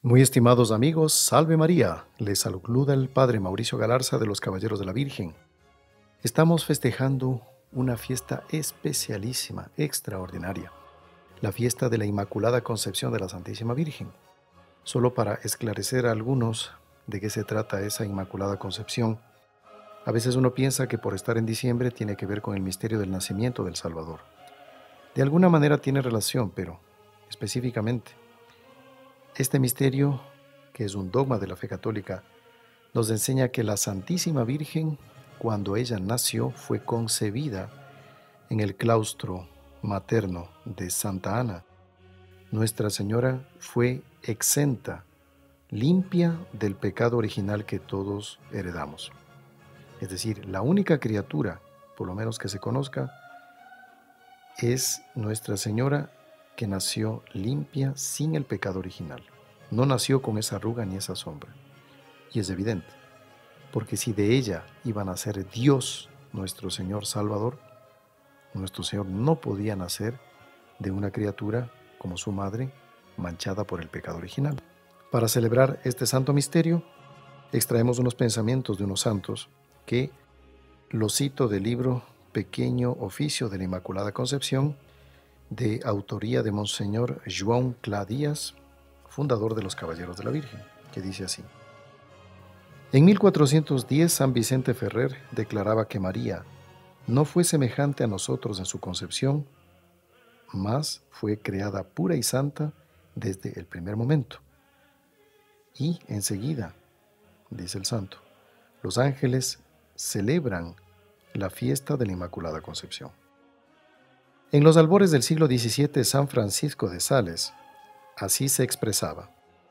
Muy estimados amigos, Salve María, les saluda el Padre Mauricio Galarza de los Caballeros de la Virgen. Estamos festejando una fiesta especialísima, extraordinaria, la fiesta de la Inmaculada Concepción de la Santísima Virgen. Solo para esclarecer a algunos de qué se trata esa Inmaculada Concepción, a veces uno piensa que por estar en diciembre tiene que ver con el misterio del nacimiento del Salvador. De alguna manera tiene relación, pero específicamente, este misterio, que es un dogma de la fe católica, nos enseña que la Santísima Virgen, cuando ella nació, fue concebida en el claustro materno de Santa Ana. Nuestra Señora fue exenta, limpia del pecado original que todos heredamos. Es decir, la única criatura, por lo menos que se conozca, es Nuestra Señora que nació limpia sin el pecado original. No nació con esa arruga ni esa sombra. Y es evidente, porque si de ella iba a nacer Dios, nuestro Señor Salvador, nuestro Señor no podía nacer de una criatura como su madre, manchada por el pecado original. Para celebrar este santo misterio, extraemos unos pensamientos de unos santos que los cito del libro Pequeño Oficio de la Inmaculada Concepción, de autoría de Monseñor João Clá Díaz, fundador de los Caballeros de la Virgen, que dice así: En 1410 San Vicente Ferrer declaraba que María no fue semejante a nosotros en su concepción, mas fue creada pura y santa desde el primer momento. Y enseguida, dice el santo, los ángeles celebran la fiesta de la Inmaculada Concepción. En los albores del siglo XVII, San Francisco de Sales así se expresaba: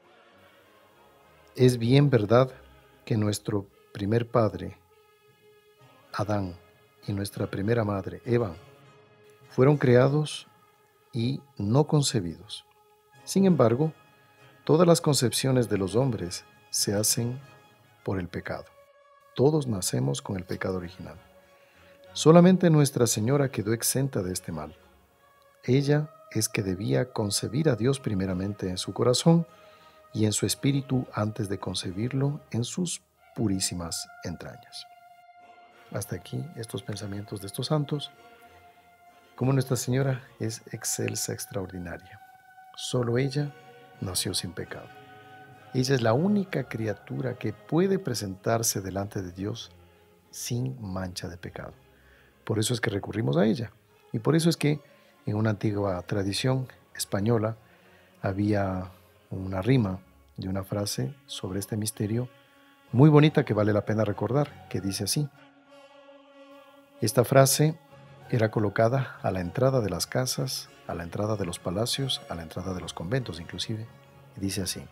es bien verdad que nuestro primer padre, Adán, y nuestra primera madre, Eva, fueron creados y no concebidos. Sin embargo, todas las concepciones de los hombres se hacen por el pecado. Todos nacemos con el pecado original. Solamente Nuestra Señora quedó exenta de este mal. Ella es que debía concebir a Dios primeramente en su corazón y en su espíritu antes de concebirlo en sus purísimas entrañas. Hasta aquí estos pensamientos de estos santos. Como Nuestra Señora es excelsa, extraordinaria. Solo ella nació sin pecado. Ella es la única criatura que puede presentarse delante de Dios sin mancha de pecado. Por eso es que recurrimos a ella. Y por eso es que en una antigua tradición española había una rima de una frase sobre este misterio muy bonita que vale la pena recordar, que dice así. Esta frase era colocada a la entrada de las casas, a la entrada de los palacios, a la entrada de los conventos inclusive, y dice así: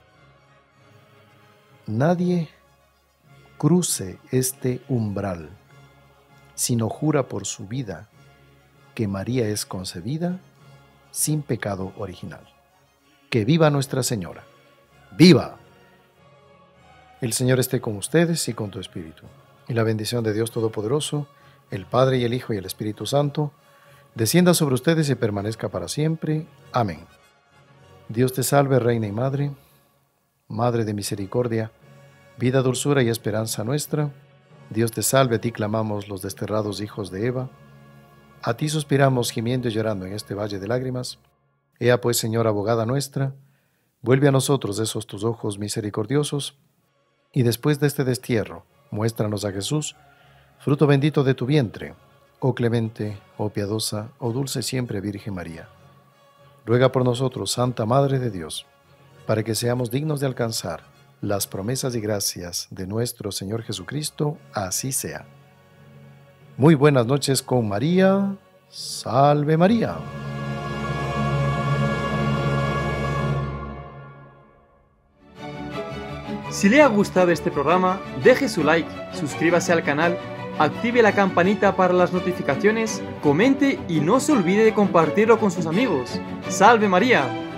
nadie cruce este umbral, sino jura por su vida que María es concebida sin pecado original. ¡Que viva Nuestra Señora! ¡Viva! El Señor esté con ustedes y con tu espíritu. Y la bendición de Dios Todopoderoso, el Padre y el Hijo y el Espíritu Santo, descienda sobre ustedes y permanezca para siempre. Amén. Dios te salve, Reina y Madre, Madre de misericordia, vida, dulzura y esperanza nuestra. Dios te salve, a ti clamamos los desterrados hijos de Eva. A ti suspiramos gimiendo y llorando en este valle de lágrimas. Ea pues, Señora abogada nuestra, vuelve a nosotros esos tus ojos misericordiosos, y después de este destierro, muéstranos a Jesús, fruto bendito de tu vientre, oh clemente, oh piadosa, oh dulce siempre Virgen María. Ruega por nosotros, Santa Madre de Dios, para que seamos dignos de alcanzar las promesas y gracias de nuestro Señor Jesucristo, así sea. Muy buenas noches con María. Salve María. Si le ha gustado este programa, deje su like, suscríbase al canal, active la campanita para las notificaciones, comente y no se olvide de compartirlo con sus amigos. ¡Salve María!